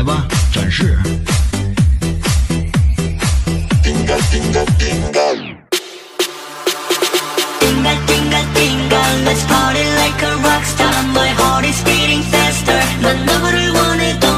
来吧，展示。 Dinga, dinga, dinga. Dinga, dinga, dinga. Let's party like a rock star. My heart is beating faster. 난 너를 원해 더